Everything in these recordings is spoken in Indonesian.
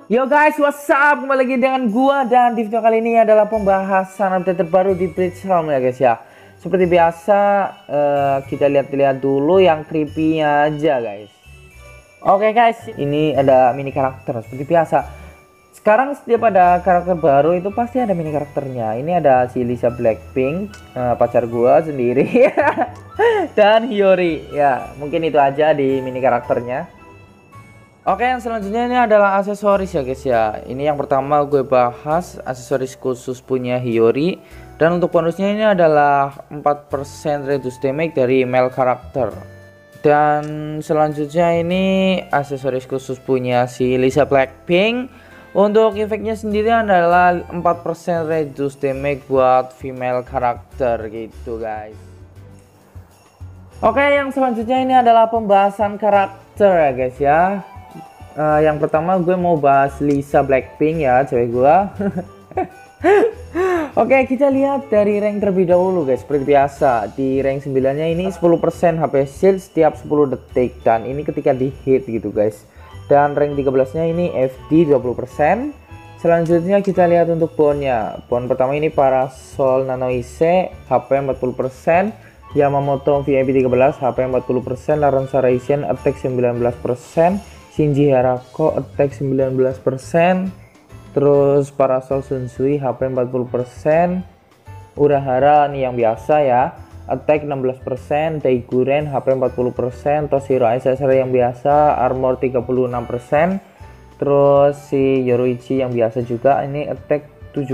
Yo guys, what's up? Kembali lagi dengan gua, dan di video kali ini adalah pembahasan update terbaru di Bridge Realm ya guys ya. Seperti biasa, kita lihat-lihat dulu yang creepy aja guys. Oke guys, ini ada mini karakter seperti biasa. Sekarang setiap ada karakter baru itu pasti ada mini karakternya. Ini ada si Lisa Blackpink, pacar gua sendiri, dan Hiyori. Ya, mungkin itu aja di mini karakternya. Oke, yang selanjutnya ini adalah aksesoris ya guys ya. Ini yang pertama gue bahas aksesoris khusus punya Hiyori. Dan untuk bonusnya ini adalah 4% reduce damage dari male karakter. Dan selanjutnya ini aksesoris khusus punya si Lisa Blackpink. Untuk efeknya sendiri adalah 4% reduce damage buat female karakter gitu guys. Oke, yang selanjutnya ini adalah pembahasan karakter ya guys ya. Yang pertama gue mau bahas Lisa Blackpink ya, cewek gue. Oke, kita lihat dari rank terlebih dahulu guys. Seperti biasa, di rank 9 nya ini 10% HP shield setiap 10 detik. Dan ini ketika di hit gitu guys. Dan rank 13 nya ini FD 20%. Selanjutnya kita lihat untuk bondnya. Bond pertama ini Parasol Nanoise HP 40%, Yamamoto VIP 13 HP 40%, Laransa Raisen attack 19%, Shinji Harako attack 19%, terus Parasol Sunsui HP 40%, Urahara nih yang biasa ya, attack 16%, Daiguren HP 40%, Toshiro SSR yang biasa, armor 36%, terus si Yoruichi yang biasa juga ini attack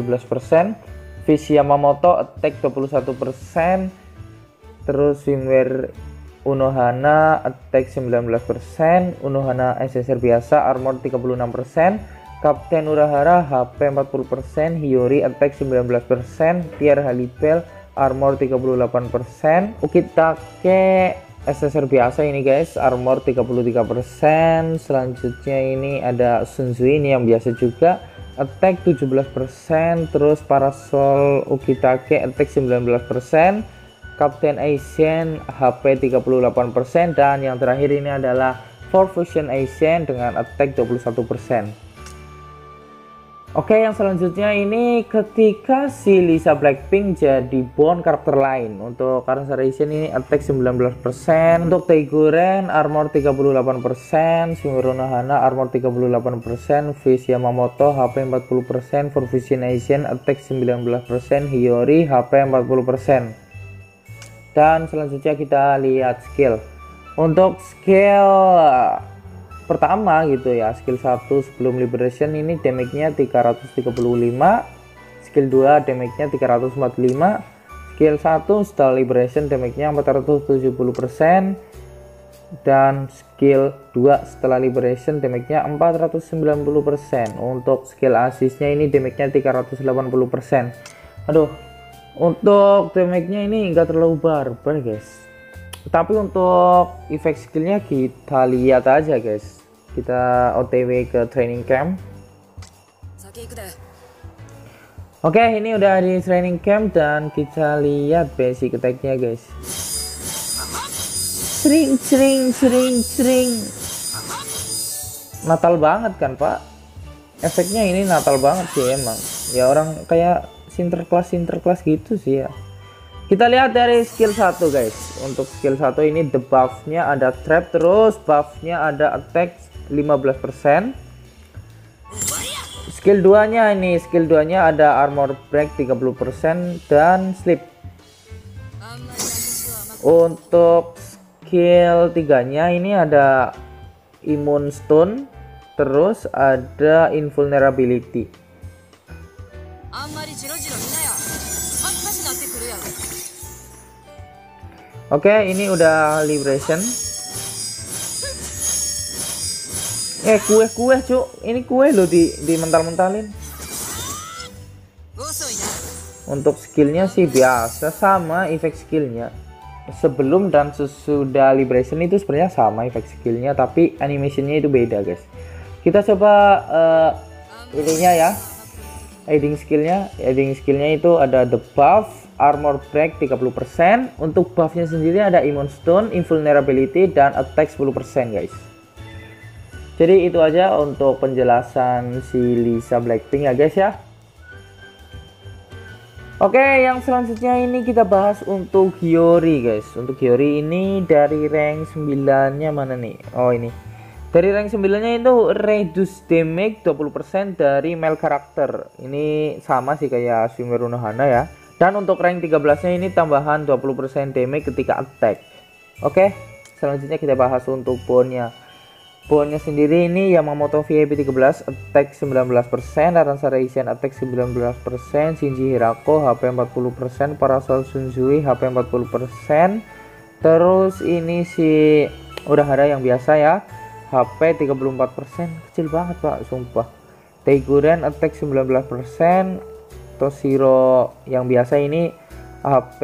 17%, Fish Yamamoto attack 21%, terus firmware Unohana attack 19%, Unohana SSR biasa armor 36%, Kapten Urahara HP 40%, Hiyori attack 19%, Tier Halibel armor 38%, Ukitake SSR biasa ini guys armor 33%. Selanjutnya ini ada Sunsui ini yang biasa juga attack 17%, terus Parasol Ukitake attack 19%, Kapten Asian HP 38%, dan yang terakhir ini adalah For Fusion Asian dengan attack 21%. Oke, yang selanjutnya ini ketika si Lisa Blackpink jadi bond karakter lain. Untuk Laransa Raisen ini attack 19%, untuk Daiguren armor 38%, Shimuro Nohana armor 38%, Fish Yamamoto HP 40%, For Fusion Asian attack 19%, Hiyori HP 40%. Dan selanjutnya kita lihat skill. Untuk skill pertama gitu ya, skill 1 sebelum liberation ini damage-nya 335, skill 2 damage-nya 345, skill 1 setelah liberation damage-nya 470%, dan skill 2 setelah liberation damage-nya 490%. Untuk skill assist-nya ini damage-nya 380%. Aduh, untuk damage-nya ini enggak terlalu barbar guys, tapi untuk efek skillnya kita lihat aja guys. Kita OTW ke training camp. Oke, ini udah di training camp dan kita lihat basic attack-nya guys. Sering. Natal banget kan pak, efeknya ini Natal banget sih emang ya, orang kayak sinterklas gitu sih ya. Kita lihat dari skill 1 guys. Untuk skill 1 ini debuff-nya ada trap, terus buff-nya ada attack 15%. Skill 2 nya ini, skill 2 nya ada armor break 30% dan sleep. Untuk skill 3 nya ini ada immune stone, terus ada invulnerability. Oke, ini udah liberation. Kue cuk, ini kue loh di mental-mentalin. Untuk skillnya sih biasa, sama efek skillnya. Sebelum dan sesudah liberation itu sebenarnya sama efek skillnya, tapi animationnya itu beda guys. Kita coba ininya ya, adding skillnya itu ada debuff, armor break 30%. Untuk buffnya sendiri ada immune stone, invulnerability, dan attack 10% guys. Jadi itu aja untuk penjelasan si Lisa Blackpink ya guys ya. Oke, yang selanjutnya ini kita bahas untuk Hyori guys. Untuk Hyori ini dari rank 9-nya mana nih? Oh ini. Dari rank 9-nya itu reduce damage 20% dari male karakter. Ini sama sih kayak Sumeru no Hana ya. Dan untuk rank 13-nya ini tambahan 20% damage ketika attack. Oke, selanjutnya kita bahas untuk bonnya. Bonnya sendiri ini Yamamoto VIP 13 attack 19%, Aranza Reisen attack 19%, Shinji Hirako HP 40%, Parasol Sunzui HP 40%. Terus ini si Urahara yang biasa ya, HP 34%, kecil banget Pak, sumpah. Teiguren attack 19%, Toshiro yang biasa ini HP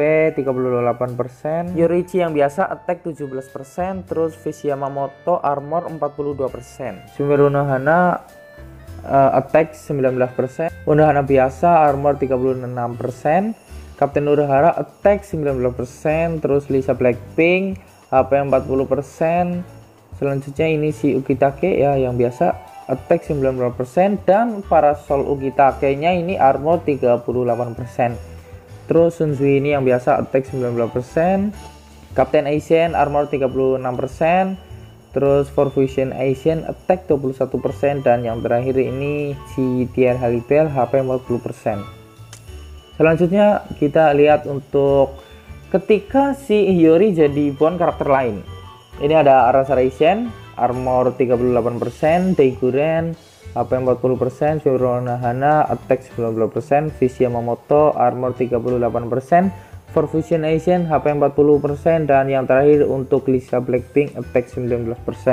38%, Yorichi yang biasa attack 17%, terus Fish Yamamoto armor 42%, Sumeru no Hana attack 19%, Urahara biasa armor 36%, Kapten Urahara attack 19%, terus Lisa Blackpink HP 40%, selanjutnya ini si Ukitake ya yang biasa attack 19%, dan Parasol Ukitake-nya ini armor 38%. Terus Sunzui ini yang biasa attack 19%, Captain Asian armor 36%, terus For Fusion Asian attack 21%, dan yang terakhir ini si Tier Halibel HP 40%. Selanjutnya kita lihat untuk ketika si Hyori jadi bond karakter lain. Ini ada Aranza Reisen armor 38%, Daiguren HP 40%, Sumeru no Hana attack 19%, Fish Yamamoto armor 38%, For Fusion Asian HP 40%, dan yang terakhir untuk Lisa Blackpink attack 19%.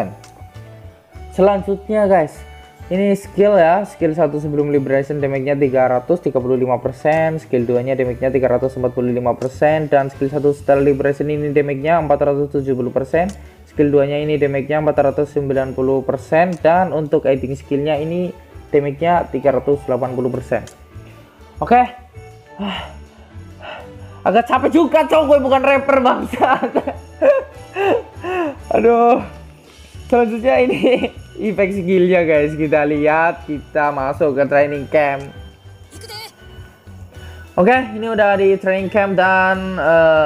Selanjutnya guys, ini skill ya, skill 1 sebelum liberation damage-nya 335%, skill 2 nya damage-nya 345%, dan skill 1 setelah liberation ini damage-nya 470%. Skill 2 nya ini damage-nya 490%, dan untuk aiding skill-nya ini damage-nya 380%. Oke. Agak capek juga cowok, gue bukan rapper bangsa. Aduh. Selanjutnya ini efek skill-nya guys. Kita lihat, kita masuk ke training camp. Oke, ini udah di training camp, dan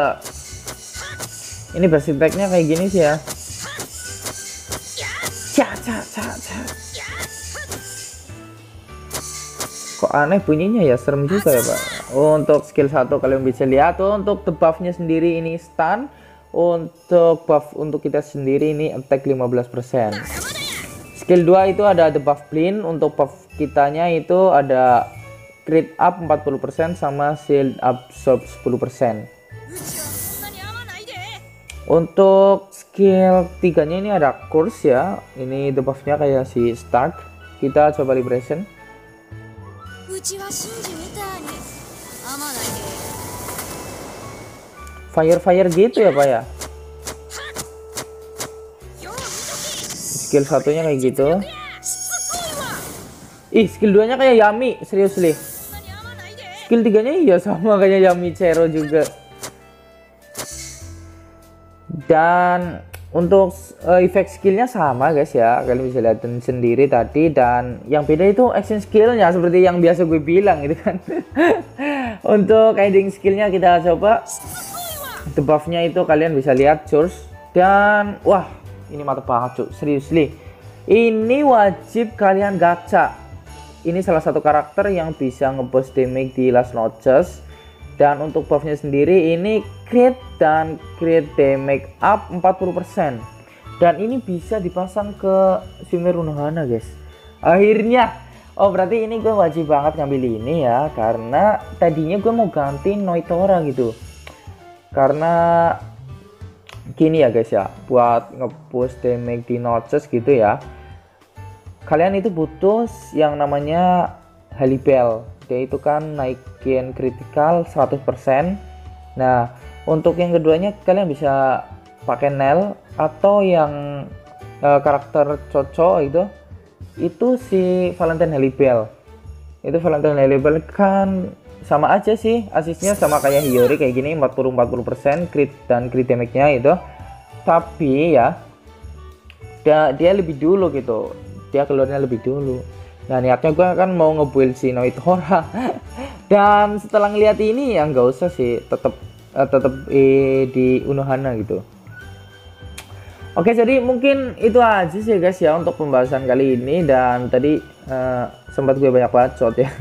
ini basic attack-nya kayak gini sih ya. Kok aneh bunyinya ya, serem juga ya Pak. Untuk skill 1 kalian bisa lihat tuh, untuk debuff-nya sendiri ini stun. Untuk buff untuk kita sendiri ini attack 15%. Skill 2 itu ada debuff blind, untuk buff kitanya itu ada crit up 40% sama shield absorb 10%. Untuk skill 3 nya ini ada curse ya. Ini debuffnya kayak si Stark. Kita coba liberation. Fire gitu ya Pak ya. Skill 1 nya kayak gitu. Ih, skill 2 nya kayak Yami, seriously. Skill 3 nya iya sama kayak Yami Chero juga. Dan untuk efek skillnya sama guys ya, kalian bisa lihat sendiri tadi. Dan yang beda itu action skillnya, seperti yang biasa gue bilang gitu kan. Untuk aiding skillnya kita coba. Debuffnya itu kalian bisa lihat Curse. Dan wah, ini mantap banget cuy, seriously. Ini wajib kalian gacha. Ini salah satu karakter yang bisa ngeboost damage di Last Notches. Dan untuk buffnya sendiri ini crit dan crit damage up 40%. Dan ini bisa dipasang ke Sumeru no Hana guys. Akhirnya. Oh berarti ini gue wajib banget ngambil ini ya. Karena tadinya gue mau ganti Noitora gitu. Karena gini ya guys ya. Buat nge-boost damage di notches gitu ya. Kalian itu butuh yang namanya Halibel. Dia itu kan naikin critical 100%. Nah, untuk yang keduanya kalian bisa pakai Nel atau yang karakter Coco itu si Valentine Halibel. Itu Valentine Halibel kan sama aja sih, asisnya sama kayak Hyori kayak gini 40% crit dan crit damage-nya itu. Tapi ya dia lebih dulu gitu. dia keluarnya lebih dulu. Nah niatnya gue kan mau nge-build si Noithora dan setelah ngeliat ini ya nggak usah sih, tetap di Unohana gitu. Oke, jadi mungkin itu aja sih guys ya untuk pembahasan kali ini, dan tadi sempat gue banyak bacot ya.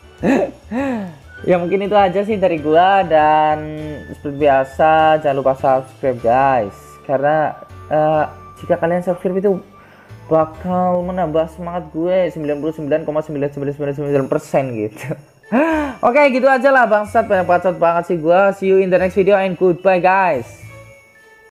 Ya mungkin itu aja sih dari gua, dan seperti biasa jangan lupa subscribe guys, karena jika kalian subscribe itu bakal menambah semangat gue 99,999% gitu. Oke, gitu aja lah bangsat, banyak bacot banget sih gua. See you in the next video and goodbye guys.